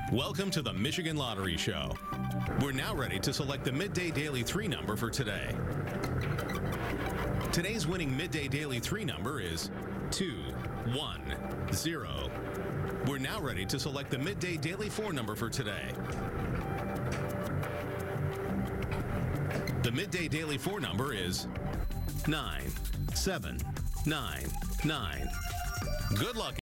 Welcome to the Michigan Lottery Show. We're now ready to select the Midday Daily 3 number for today. Today's winning Midday Daily 3 number is 210. We're now ready to select the Midday Daily 4 number for today. The Midday Daily 4 number is 9799. Good luck.